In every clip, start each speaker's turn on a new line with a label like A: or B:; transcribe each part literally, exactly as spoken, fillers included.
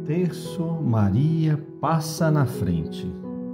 A: Terço, Maria passa na frente.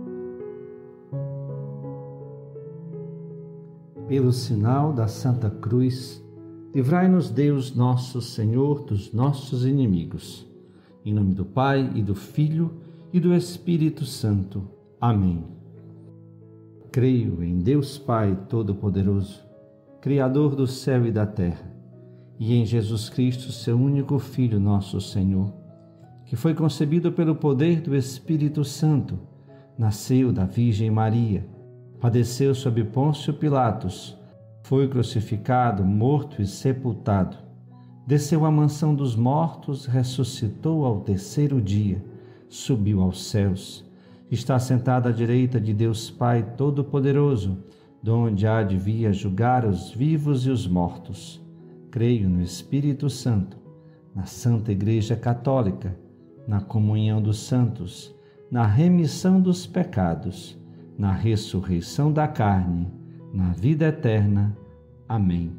A: Pelo sinal da Santa Cruz, livrai-nos Deus nosso Senhor dos nossos inimigos. Em nome do Pai, e do Filho, e do Espírito Santo. Amém. Creio em Deus Pai Todo-Poderoso, Criador do céu e da terra, e em Jesus Cristo, seu único Filho, nosso Senhor, que foi concebido pelo poder do Espírito Santo, nasceu da Virgem Maria, padeceu sob Pôncio Pilatos, foi crucificado, morto e sepultado, desceu à mansão dos mortos, ressuscitou ao terceiro dia, subiu aos céus, está sentado à direita de Deus Pai Todo-Poderoso, donde há de vir julgar os vivos e os mortos. Creio no Espírito Santo, na Santa Igreja Católica, na comunhão dos santos, na remissão dos pecados, na ressurreição da carne, na vida eterna. Amém.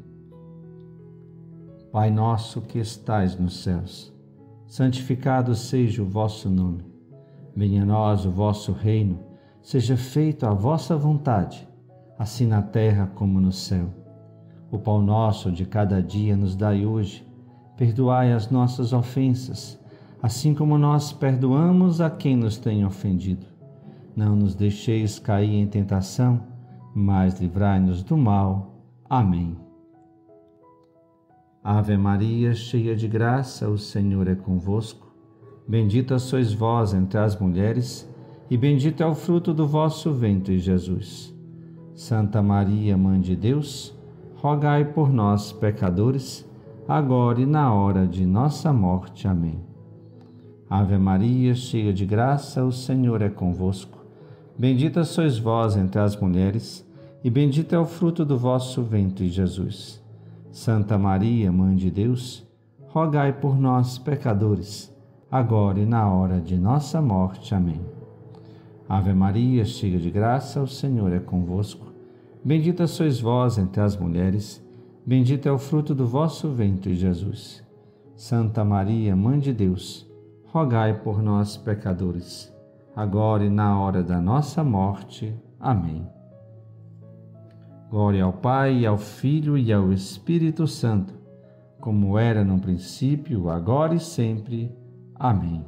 A: Pai nosso que estais nos céus, santificado seja o vosso nome. Venha a nós o vosso reino, seja feita a vossa vontade, assim na terra como no céu. O pão nosso de cada dia nos dai hoje, perdoai as nossas ofensas, assim como nós perdoamos a quem nos tem ofendido. Não nos deixeis cair em tentação, mas livrai-nos do mal. Amém. Ave Maria, cheia de graça, o Senhor é convosco. Bendita sois vós entre as mulheres, e bendito é o fruto do vosso ventre, Jesus. Santa Maria, Mãe de Deus, rogai por nós, pecadores, agora e na hora de nossa morte. Amém. Ave Maria, cheia de graça, o Senhor é convosco. Bendita sois vós entre as mulheres, e bendito é o fruto do vosso ventre, Jesus. Santa Maria, Mãe de Deus, rogai por nós, pecadores, agora e na hora de nossa morte. Amém. Ave Maria, cheia de graça, o Senhor é convosco. Bendita sois vós entre as mulheres, bendito é o fruto do vosso ventre, Jesus. Santa Maria, Mãe de Deus, rogai por nós, pecadores, agora e na hora da nossa morte. Amém. Glória ao Pai, e ao Filho e ao Espírito Santo, como era no princípio, agora e sempre. Amém.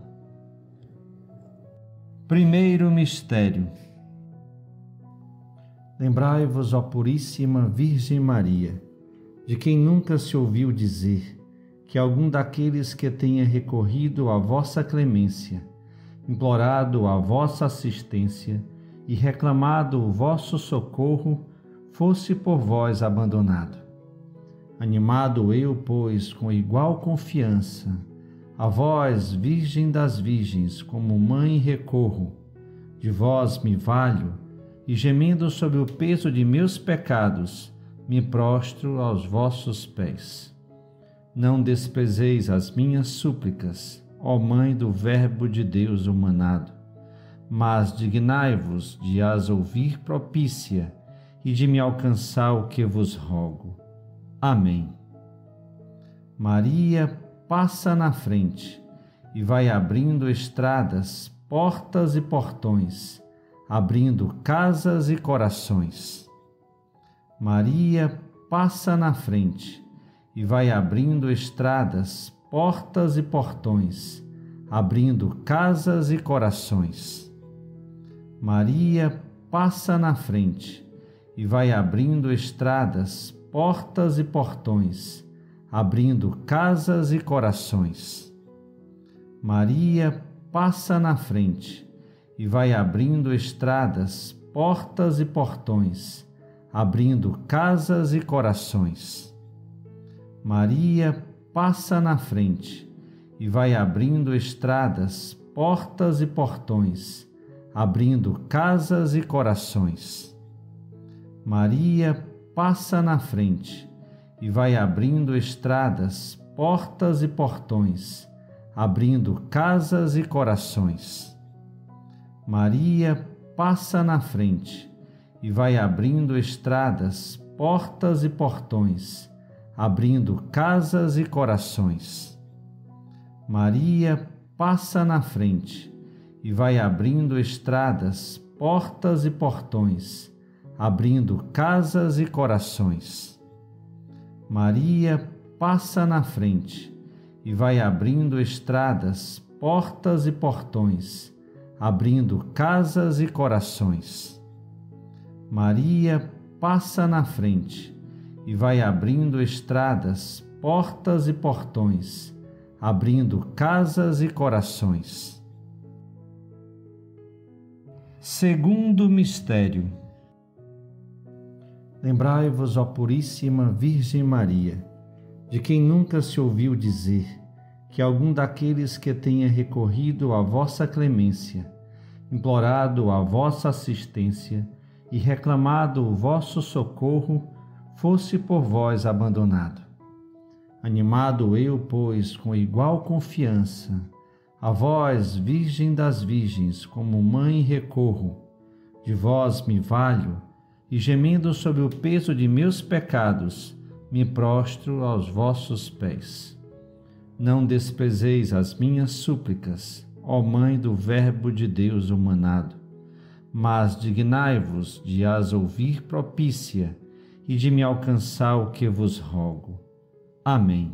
A: Primeiro mistério. Lembrai-vos, ó Puríssima Virgem Maria, de quem nunca se ouviu dizer que algum daqueles que tenha recorrido à vossa clemência, implorado a vossa assistência e reclamado o vosso socorro, fosse por vós abandonado. Animado eu, pois, com igual confiança, a vós, Virgem das Virgens, como mãe recorro, de vós me valho, e gemendo sob o peso de meus pecados, me prostro aos vossos pés. Não desprezeis as minhas súplicas, ó Mãe do Verbo de Deus humanado, mas dignai-vos de as ouvir propícia e de me alcançar o que vos rogo. Amém. Maria passa na frente e vai abrindo estradas, portas e portões, abrindo casas e corações. Maria passa na frente e vai abrindo estradas, portas e portões, abrindo casas e corações. Maria passa na frente e vai abrindo estradas, portas e portões, abrindo casas e corações. Maria passa na frente e vai abrindo estradas, portas e portões, abrindo casas e corações. Maria passa na frente e vai abrindo estradas, portas e portões, abrindo casas e corações. Maria passa na frente e vai abrindo estradas, portas e portões, abrindo casas e corações. Maria passa na frente e vai abrindo estradas, portas e portões, abrindo casas e corações. Maria passa na frente e vai abrindo estradas, portas e portões, abrindo casas e corações. Maria passa na frente e vai abrindo estradas, portas e portões, abrindo casas e corações. Maria passa na frente e vai abrindo estradas, portas e portões, abrindo casas e corações. Segundo mistério. Lembrai-vos, ó Puríssima Virgem Maria, de quem nunca se ouviu dizer que algum daqueles que tenha recorrido à vossa clemência, implorado a vossa assistência e reclamado o vosso socorro, fosse por vós abandonado. Animado eu, pois, com igual confiança, a vós, Virgem das Virgens, como mãe recorro, de vós me valho, e gemendo sob o peso de meus pecados, me prostro aos vossos pés. Não desprezeis as minhas súplicas, ó Mãe do Verbo de Deus humanado, mas dignai-vos de as ouvir propícia e de me alcançar o que vos rogo. Amém.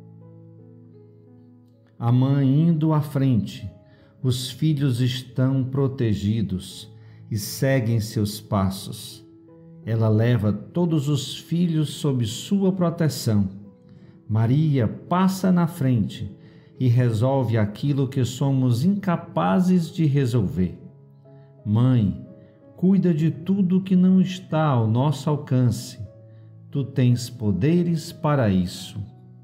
A: A mãe indo à frente, os filhos estão protegidos e seguem seus passos. Ela leva todos os filhos sob sua proteção. Maria passa na frente e resolve aquilo que somos incapazes de resolver. Mãe, cuida de tudo que não está ao nosso alcance. Tu tens poderes para isso.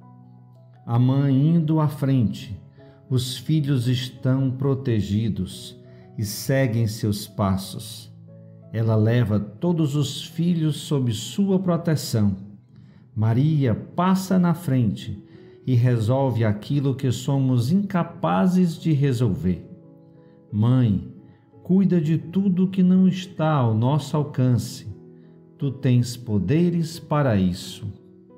A: A mãe indo à frente, os filhos estão protegidos e seguem seus passos. Ela leva todos os filhos sob sua proteção. Maria passa na frente e resolve aquilo que somos incapazes de resolver. Mãe, cuida de tudo que não está ao nosso alcance. Tu tens poderes para isso.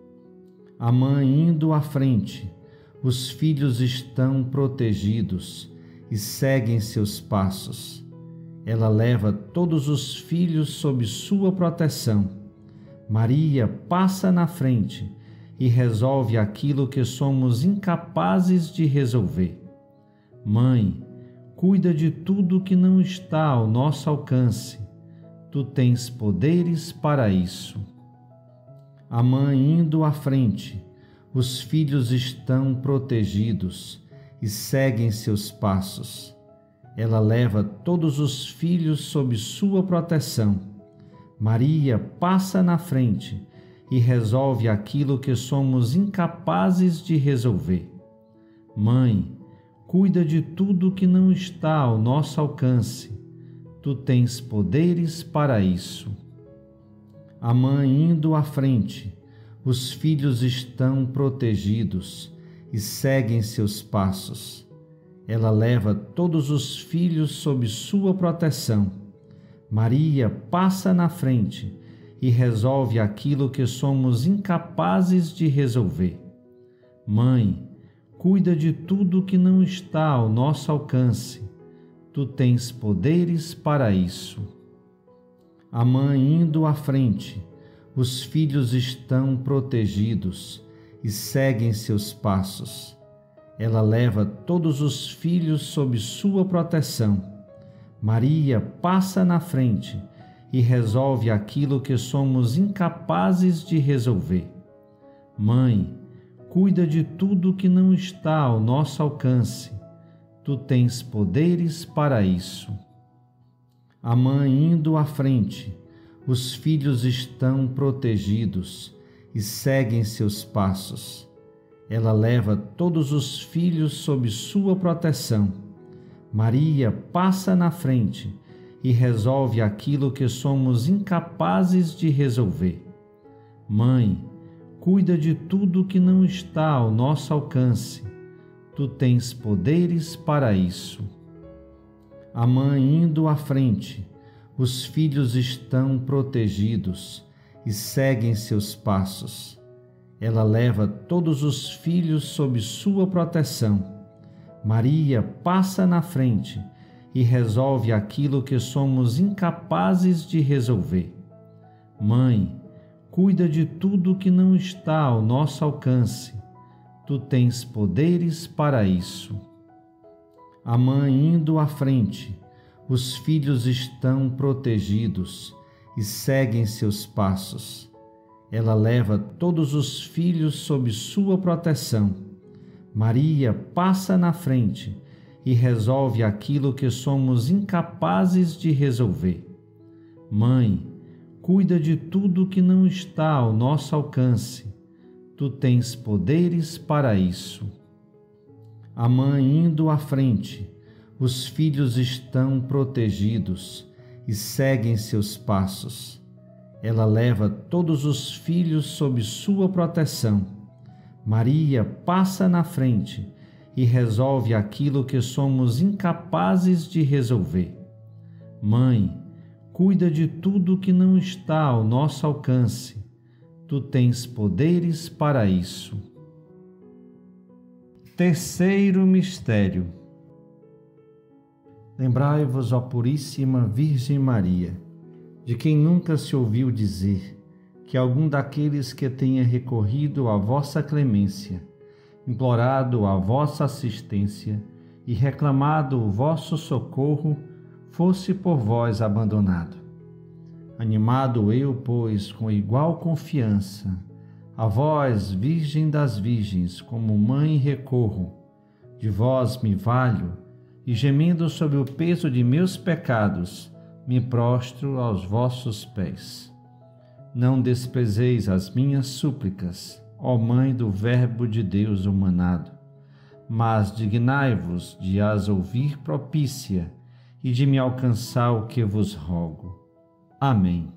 A: A mãe indo à frente, os filhos estão protegidos e seguem seus passos. Ela leva todos os filhos sob sua proteção. Maria passa na frente e resolve aquilo que somos incapazes de resolver. Mãe, cuida de tudo que não está ao nosso alcance. Tu tens poderes para isso. A mãe indo à frente, os filhos estão protegidos e seguem seus passos. Ela leva todos os filhos sob sua proteção. Maria passa na frente e resolve aquilo que somos incapazes de resolver. Mãe, cuida de tudo que não está ao nosso alcance. Tu tens poderes para isso. A mãe indo à frente, os filhos estão protegidos e seguem seus passos. Ela leva todos os filhos sob sua proteção. Maria passa na frente e resolve aquilo que somos incapazes de resolver. Mãe, cuida de tudo que não está ao nosso alcance. Tu tens poderes para isso. A mãe indo à frente, os filhos estão protegidos e seguem seus passos. Ela leva todos os filhos sob sua proteção. Maria passa na frente e resolve aquilo que somos incapazes de resolver. Mãe, cuida de tudo que não está ao nosso alcance. Tu tens poderes para isso. A mãe indo à frente, os filhos estão protegidos e seguem seus passos. Ela leva todos os filhos sob sua proteção. Maria passa na frente e resolve aquilo que somos incapazes de resolver. Mãe, cuida de tudo que não está ao nosso alcance. Tu tens poderes para isso. A mãe indo à frente, os filhos estão protegidos e seguem seus passos. Ela leva todos os filhos sob sua proteção. Maria passa na frente e resolve aquilo que somos incapazes de resolver. Mãe, cuida de tudo que não está ao nosso alcance. Tu tens poderes para isso. A mãe indo à frente, os filhos estão protegidos e seguem seus passos. Ela leva todos os filhos sob sua proteção. Maria passa na frente e resolve aquilo que somos incapazes de resolver. Mãe, cuida de tudo que não está ao nosso alcance. Tu tens poderes para isso. A mãe indo à frente, os filhos estão protegidos e seguem seus passos. Ela leva todos os filhos sob sua proteção. Maria passa na frente e resolve aquilo que somos incapazes de resolver. Mãe, cuida de tudo que não está ao nosso alcance. Tu tens poderes para isso. Terceiro mistério. Lembrai-vos, ó Puríssima Virgem Maria, de quem nunca se ouviu dizer que algum daqueles que tenha recorrido à vossa clemência, implorado a vossa assistência e reclamado o vosso socorro, fosse por vós abandonado. Animado eu, pois, com igual confiança, a vós, Virgem das Virgens, como mãe recorro, de vós me valho, e gemendo sob o peso de meus pecados, me prostro aos vossos pés. Não desprezeis as minhas súplicas, ó Mãe do Verbo de Deus humanado, mas dignai-vos de as ouvir propícia e de me alcançar o que vos rogo. Amém.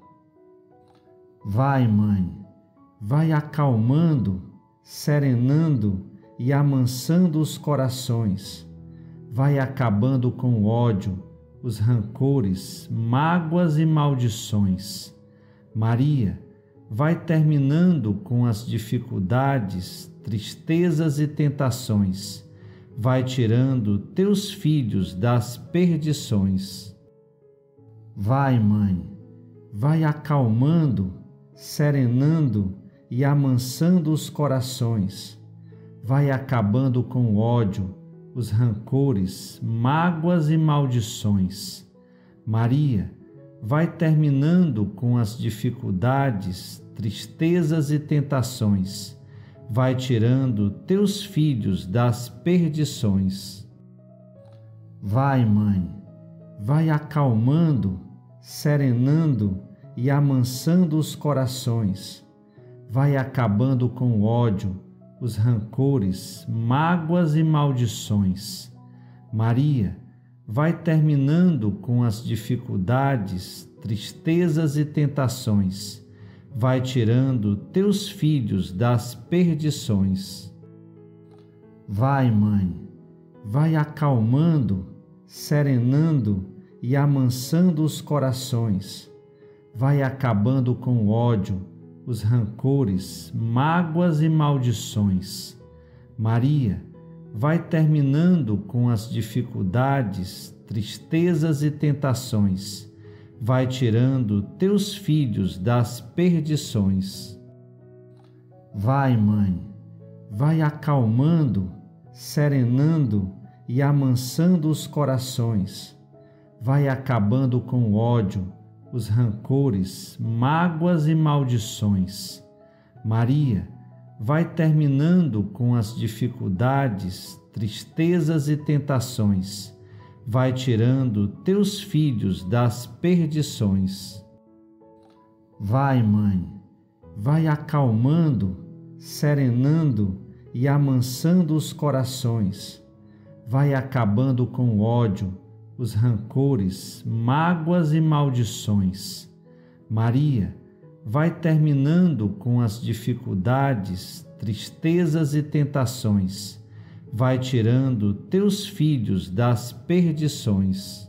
A: Vai, Mãe, vai acalmando, serenando e amansando os corações, vai acabando com o ódio, os rancores, mágoas e maldições. Maria, vai terminando com as dificuldades, tristezas e tentações, vai tirando teus filhos das perdições. Vai, Mãe, vai acalmando, serenando e amansando os corações, vai acabando com o ódio, os rancores, mágoas e maldições. Maria, vai terminando com as dificuldades, tristezas e tentações, vai tirando teus filhos das perdições. Vai, Mãe, vai acalmando, serenando e amansando os corações, vai acabando com o ódio, os rancores, mágoas e maldições. Maria, vai terminando com as dificuldades, tristezas e tentações, vai tirando teus filhos das perdições. Vai, Mãe, vai acalmando, serenando e amansando os corações, vai acabando com o ódio, os rancores, mágoas e maldições. Maria, vai terminando com as dificuldades, tristezas e tentações, vai tirando teus filhos das perdições. Vai, Mãe, vai acalmando, serenando e amansando os corações, vai acabando com o ódio, os rancores, mágoas e maldições. Maria, vai terminando com as dificuldades, tristezas e tentações, vai tirando teus filhos das perdições. Vai, Mãe, vai acalmando, serenando e amansando os corações, vai acabando com o ódio, os rancores, mágoas e maldições. Maria, vai terminando com as dificuldades, tristezas e tentações, vai tirando teus filhos das perdições.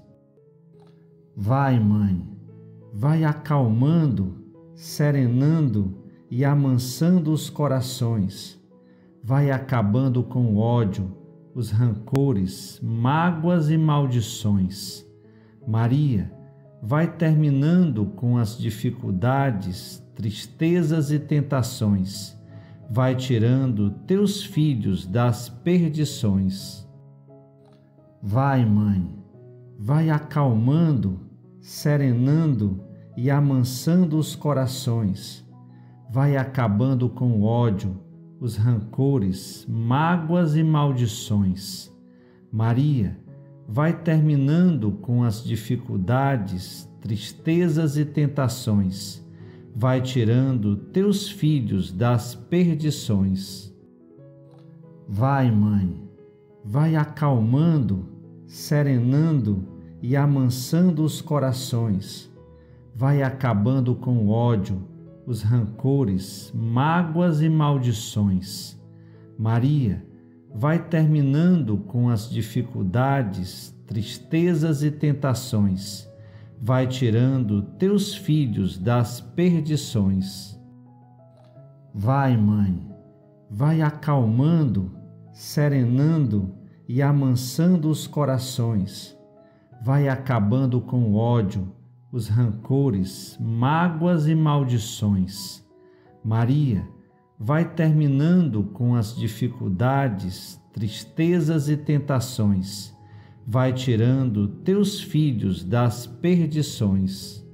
A: Vai, Mãe, vai acalmando, serenando e amansando os corações, vai acabando com o ódio, os rancores, mágoas e maldições. Maria, vai terminando com as dificuldades, tristezas e tentações. Vai tirando teus filhos das perdições. Vai, Mãe, vai acalmando, serenando e amansando os corações. Vai acabando com o ódio, os rancores, mágoas e maldições. Maria, vai terminando com as dificuldades, tristezas e tentações. Vai tirando teus filhos das perdições. Vai, Mãe, vai acalmando, serenando e amansando os corações. Vai acabando com o ódio, os rancores, mágoas e maldições. Maria, vai terminando com as dificuldades, tristezas e tentações. Vai tirando teus filhos das perdições. Vai, Mãe, vai acalmando, serenando e amansando os corações. Vai acabando com o ódio, os rancores, mágoas e maldições. Maria, vai terminando com as dificuldades, tristezas e tentações. Vai tirando teus filhos das perdições.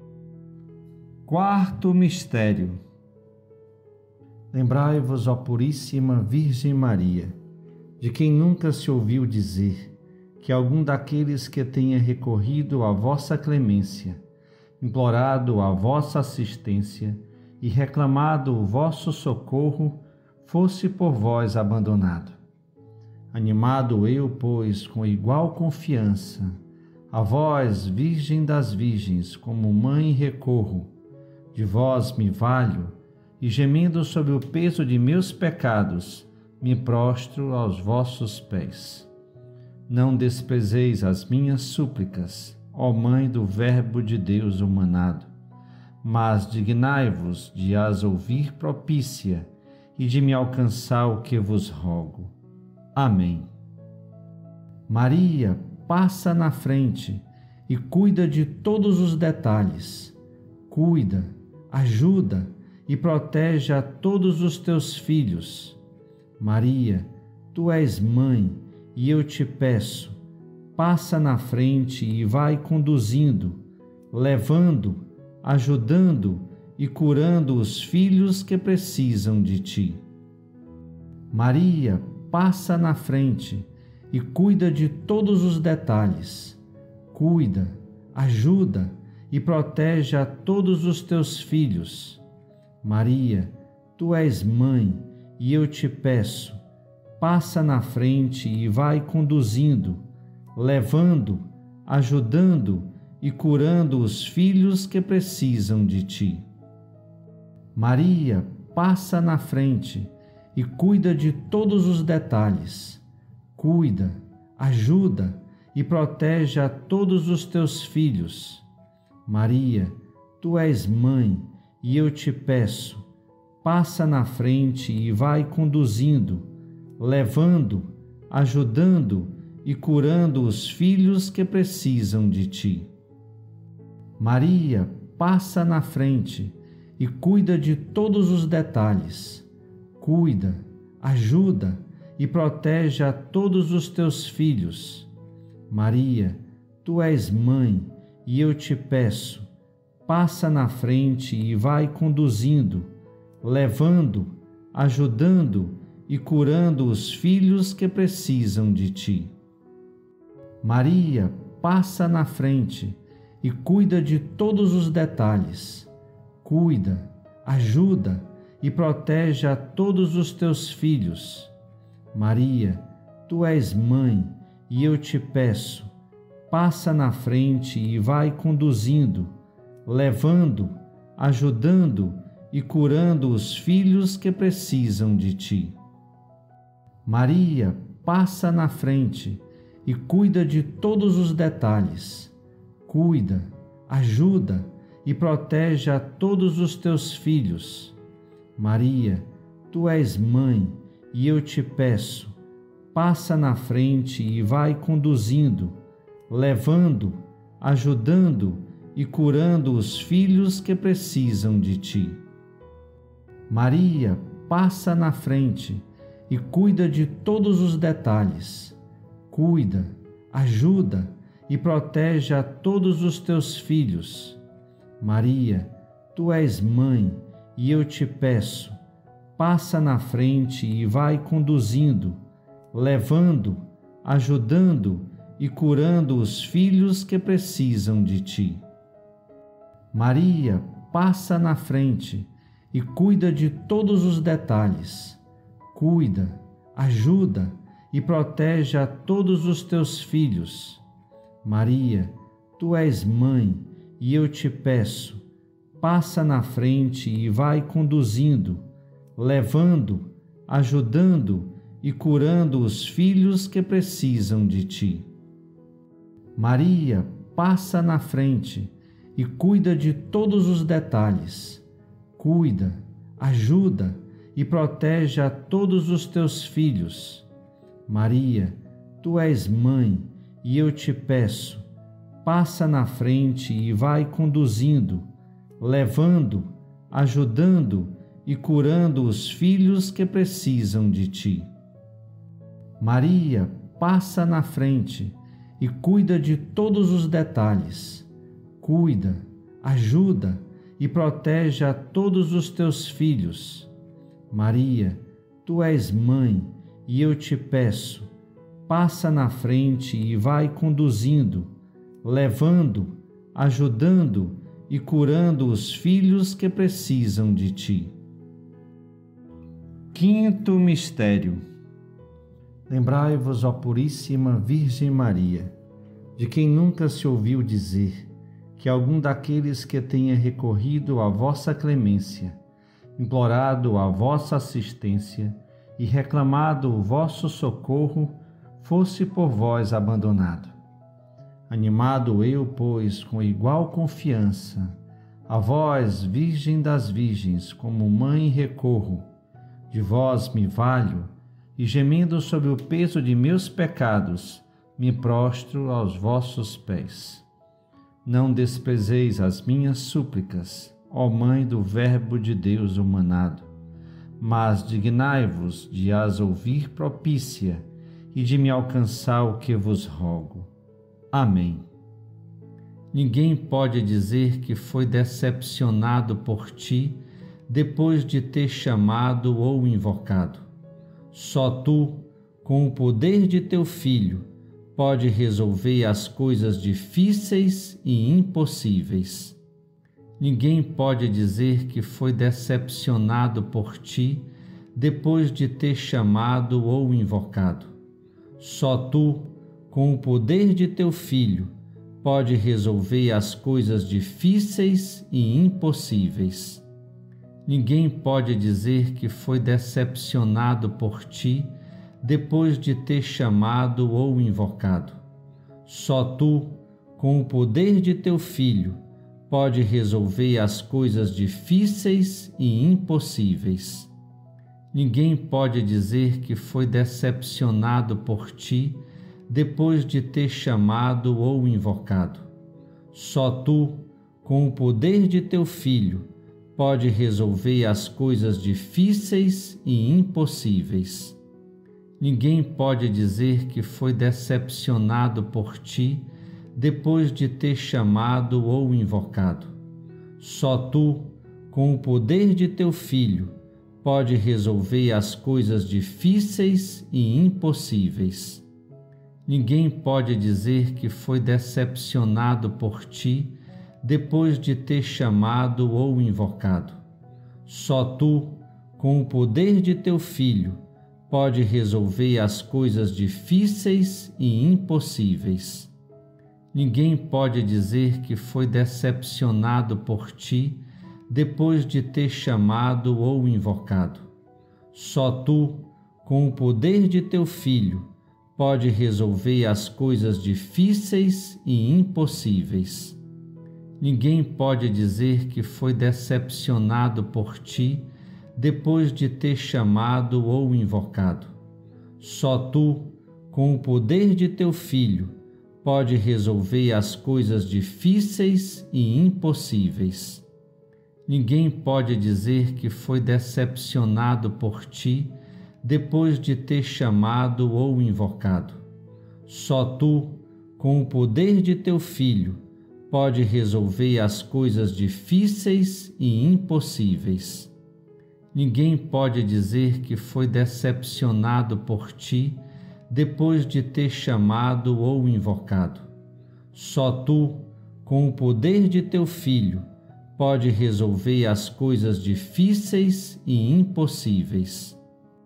A: Quarto mistério. Lembrai-vos, ó Puríssima Virgem Maria, de quem nunca se ouviu dizer que algum daqueles que tenha recorrido à vossa clemência, implorado a vossa assistência e reclamado o vosso socorro, fosse por vós abandonado. Animado eu, pois, com igual confiança, a vós, Virgem das Virgens, como mãe recorro, de vós me valho, e gemendo sob o peso de meus pecados, me prostro aos vossos pés. Não desprezeis as minhas súplicas, ó Mãe do Verbo de Deus humanado, mas dignai-vos de as ouvir propícia e de me alcançar o que vos rogo. Amém. Maria, passa na frente e cuida de todos os detalhes. Cuida, ajuda e protege a todos os teus filhos. Maria, tu és mãe, e eu te peço, passa na frente e vai conduzindo, levando, ajudando e curando os filhos que precisam de ti. Maria, passa na frente e cuida de todos os detalhes. Cuida, ajuda e protege a todos os teus filhos. Maria, tu és mãe, e eu te peço, passa na frente e vai conduzindo, levando, ajudando e curando os filhos que precisam de ti. Maria, passa na frente e cuida de todos os detalhes. Cuida, ajuda e protege a todos os teus filhos. Maria, tu és mãe, e eu te peço, passa na frente e vai conduzindo, levando, ajudando e curando os filhos que precisam de ti. Maria, passa na frente e cuida de todos os detalhes. Cuida, ajuda e protege a todos os teus filhos. Maria, tu és mãe, e eu te peço, passa na frente e vai conduzindo, levando, ajudando e curando os filhos que precisam de ti. Maria, passa na frente e cuida de todos os detalhes. Cuida, ajuda e protege a todos os teus filhos. Maria, tu és mãe, e eu te peço, passa na frente e vai conduzindo, levando, ajudando e curando os filhos que precisam de ti. Maria, passa na frente e cuida de todos os detalhes. Cuida, ajuda e protege a todos os teus filhos. Maria, tu és mãe, e eu te peço, passa na frente e vai conduzindo, levando, ajudando e curando os filhos que precisam de ti. Maria, passa na frente e cuida de todos os detalhes. Cuida, ajuda e protege a todos os teus filhos. Maria, tu és mãe e eu te peço, passa na frente e vai conduzindo, levando, ajudando e curando os filhos que precisam de ti. Maria, passa na frente e cuida de todos os detalhes. Cuida, ajuda e protege a todos os teus filhos. Maria, tu és mãe e eu te peço, passa na frente e vai conduzindo, levando, ajudando e curando os filhos que precisam de ti. Maria, passa na frente e cuida de todos os detalhes. Cuida, ajuda e protege a todos os teus filhos. Maria, tu és mãe e eu te peço, passa na frente e vai conduzindo, levando, ajudando e curando os filhos que precisam de ti. Maria, passa na frente e cuida de todos os detalhes. Cuida, ajuda e protege a todos os teus filhos. Maria, tu és mãe e eu te peço, passa na frente e vai conduzindo, levando, ajudando e curando os filhos que precisam de ti. Quinto mistério. Lembrai-vos, ó Puríssima Virgem Maria, de quem nunca se ouviu dizer que algum daqueles que tenha recorrido à vossa clemência, implorado a vossa assistência e reclamado o vosso socorro, fosse por vós abandonado. Animado eu, pois, com igual confiança, a vós, Virgem das Virgens, como mãe recorro, de vós me valho, e gemendo sobre o peso de meus pecados, me prostro aos vossos pés. Não desprezeis as minhas súplicas, ó Mãe do Verbo de Deus humanado, mas dignai-vos de as ouvir propícia e de me alcançar o que vos rogo. Amém. Ninguém pode dizer que foi decepcionado por ti depois de ter chamado ou invocado. Só tu, com o poder de teu Filho, pode resolver as coisas difíceis e impossíveis. Ninguém pode dizer que foi decepcionado por ti depois de ter chamado ou invocado. Só tu, com o poder de teu Filho, pode resolver as coisas difíceis e impossíveis. Ninguém pode dizer que foi decepcionado por ti depois de ter chamado ou invocado. Só tu, com o poder de teu Filho, pode resolver as coisas difíceis e impossíveis. Ninguém pode dizer que foi decepcionado por ti depois de ter chamado ou invocado. Só tu, com o poder de teu Filho, pode resolver as coisas difíceis e impossíveis. Ninguém pode dizer que foi decepcionado por ti depois de ter chamado ou invocado. Só tu, com o poder de teu Filho, pode resolver as coisas difíceis e impossíveis. Ninguém pode dizer que foi decepcionado por ti depois de ter chamado ou invocado. Só tu, com o poder de teu Filho, pode resolver as coisas difíceis e impossíveis. Ninguém pode dizer que foi decepcionado por ti depois de ter chamado ou invocado. Só tu, com o poder de teu Filho, pode resolver as coisas difíceis e impossíveis. Ninguém pode dizer que foi decepcionado por ti depois de ter chamado ou invocado. Só tu, com o poder de teu Filho, pode resolver as coisas difíceis e impossíveis. Ninguém pode dizer que foi decepcionado por ti depois de ter chamado ou invocado. Só tu, com o poder de teu Filho, pode resolver as coisas difíceis e impossíveis. Ninguém pode dizer que foi decepcionado por ti depois de ter chamado ou invocado. Só tu, com o poder de teu Filho, pode resolver as coisas difíceis e impossíveis.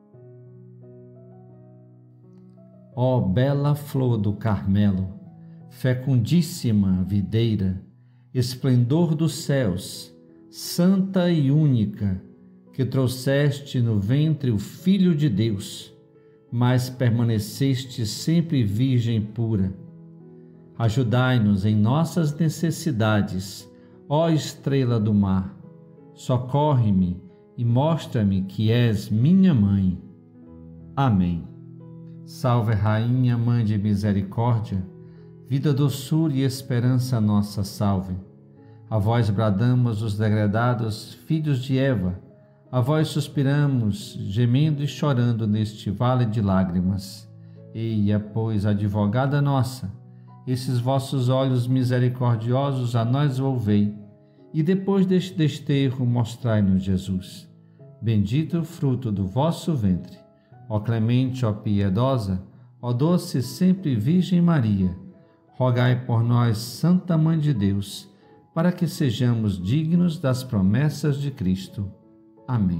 A: Ó bela flor do Carmelo, fecundíssima videira, esplendor dos céus, santa e única, que trouxeste no ventre o Filho de Deus, mas permaneceste sempre virgem pura. Ajudai-nos em nossas necessidades, ó estrela do mar. Socorre-me e mostra-me que és minha mãe. Amém. Salve, Rainha, Mãe de Misericórdia, vida, doçura e esperança nossa, salve. A vós bradamos os degredados filhos de Eva, a vós suspiramos, gemendo e chorando neste vale de lágrimas. Eia, pois, advogada nossa, esses vossos olhos misericordiosos a nós volvei, e depois deste desterro mostrai-nos Jesus. Bendito o fruto do vosso ventre. Ó clemente, ó piedosa, ó doce sempre Virgem Maria, rogai por nós, Santa Mãe de Deus, para que sejamos dignos das promessas de Cristo. Amém.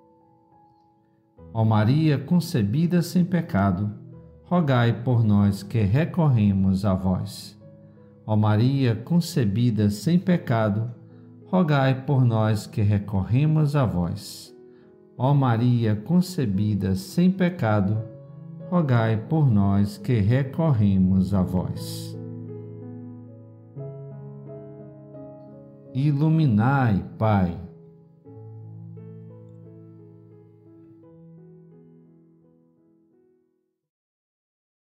A: Ó Maria concebida sem pecado, rogai por nós que recorremos a vós. Ó Maria concebida sem pecado, rogai por nós que recorremos a vós. Ó Maria concebida sem pecado, rogai por nós que recorremos a vós. Iluminai, Pai,